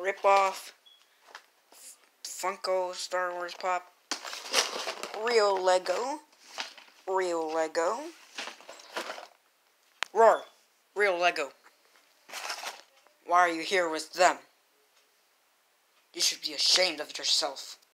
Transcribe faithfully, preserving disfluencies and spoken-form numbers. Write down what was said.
Rip-off. Funko Star Wars Pop. Real Lego. Real Lego. Roar. Real Lego. Why are you here with them? You should be ashamed of yourself.